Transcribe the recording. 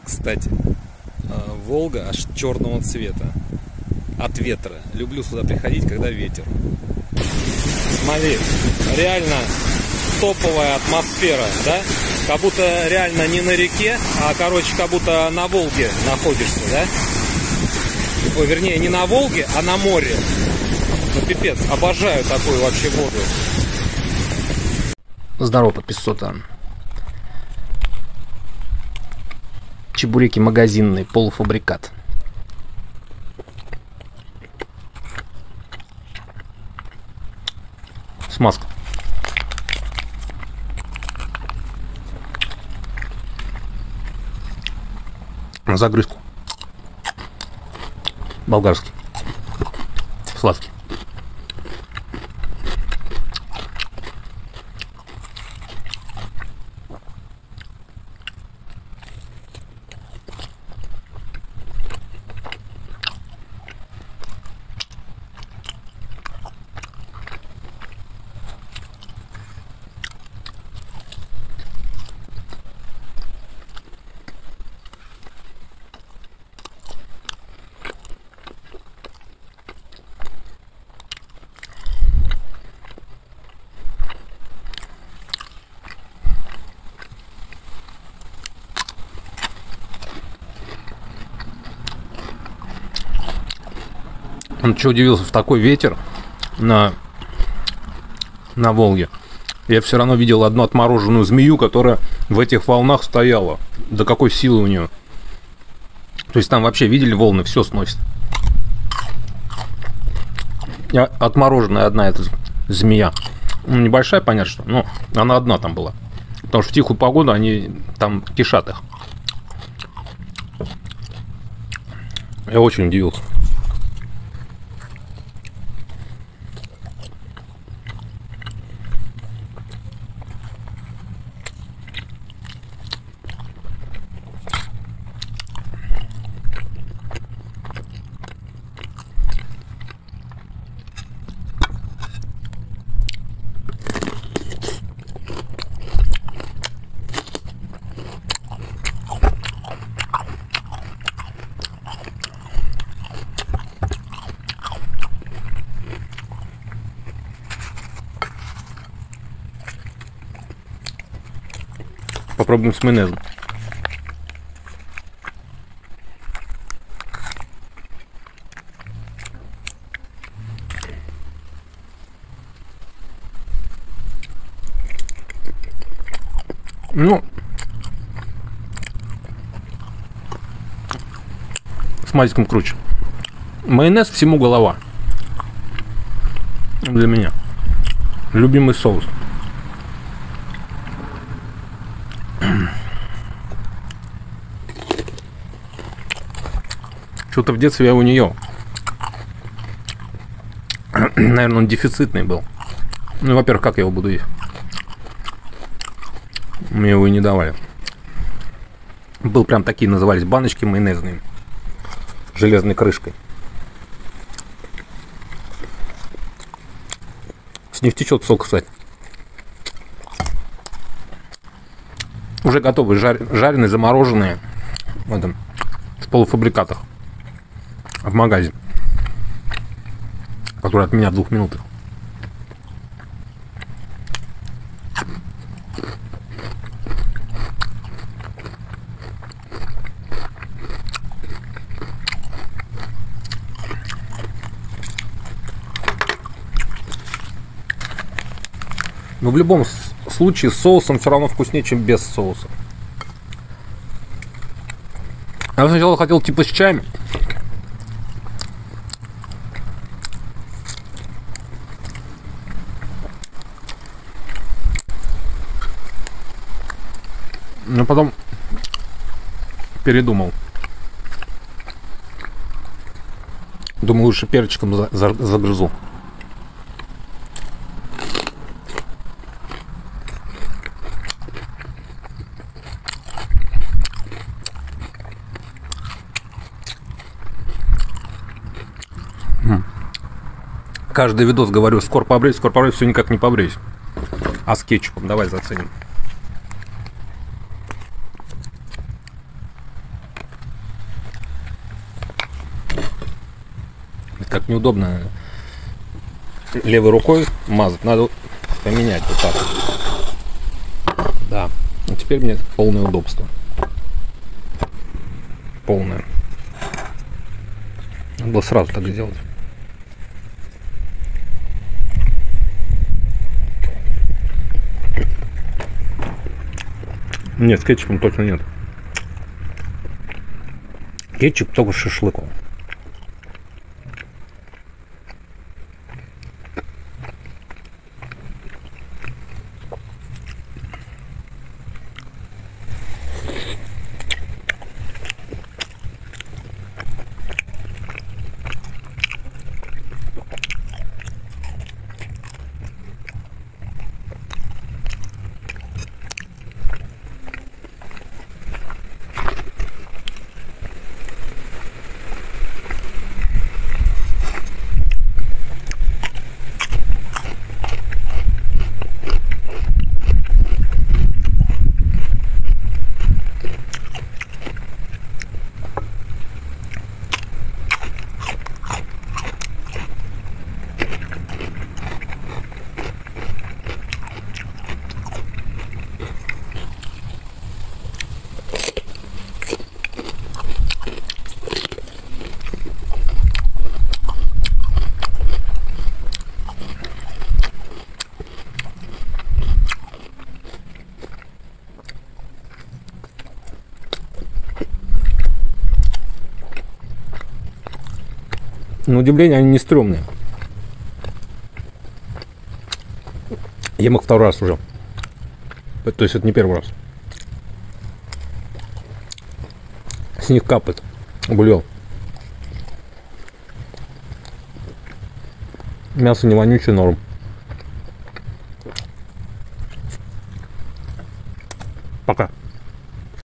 Кстати, Волга аж черного цвета от ветра. Люблю сюда приходить, когда ветер. Смотри, реально топовая атмосфера, да? Как будто реально не на реке, а, короче, как будто на Волге находишься, да? Ой, вернее, не на Волге, а на море. Ну, пипец, обожаю такую вообще воду. Здорово, подписота. Чебуреки магазинные, полуфабрикат. Смазка. На загрызку. Болгарский. Сладкий. Он что удивился, в такой ветер на Волге. Я все равно видел одну отмороженную змею, которая в этих волнах стояла. До какой силы у нее. То есть там вообще видели волны, все сносит. Отмороженная одна эта змея. Ну, небольшая, понятно, что, но она одна там была. Потому что в тихую погоду они там кишат их. Я очень удивился. Попробуем с майонезом. Ну, с мазиком круче. Майонез всему голова. Для меня. Любимый соус. Что-то в детстве я его не ел. Наверное, он дефицитный был. Ну, во-первых, как я его буду есть? Мне его и не давали. Был прям такие, назывались баночки майонезные. С железной крышкой. С них течет сок, кстати. Уже готовые, жареные, замороженные. В этом, в полуфабрикатах. В магазе. Который от меня в 2 минутах. Но в любом случае с соусом все равно вкуснее, чем без соуса. Я сначала хотел типа с чаем. Но потом передумал. Думаю, лучше перчиком загрызу. Каждый видос говорю, скоро побреюсь, все никак не побреюсь. А с кетчупом давай заценим. как неудобно левой рукой мазать. Надо поменять вот так. Да. А теперь мне полное удобство. Полное. Надо было сразу так сделать. Нет, с кетчупом точно нет. Кетчуп только с шашлыком. На удивление, они не стрёмные. Ем их второй раз уже. То есть это не первый раз. С них капает бульон. Мясо не вонючее, норм. Пока.